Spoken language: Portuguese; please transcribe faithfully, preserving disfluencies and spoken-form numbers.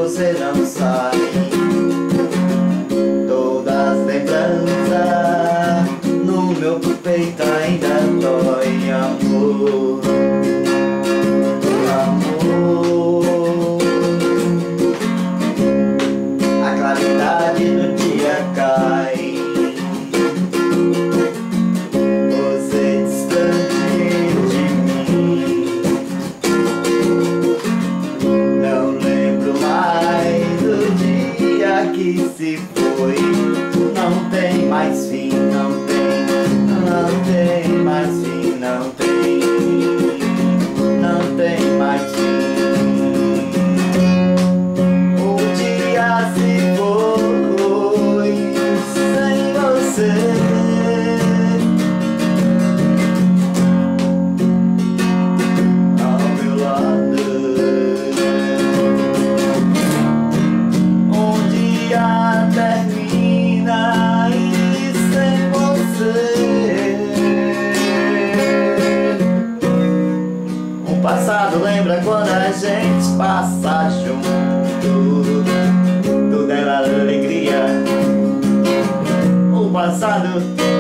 você não sabe. Todas as lembranças no meu peito ainda dói, amor. Amor, a claridade do dia cai, você distante de mim. Não lembro mais do dia que se foi. Não tem mais fim, não tem, não tem mais fim, não tem, não tem mais fim. O dia se foi sem você. Ao meu lado, um dia termina e sem você. O passado lembra quando a gente passa junto, tudo era alegria. O passado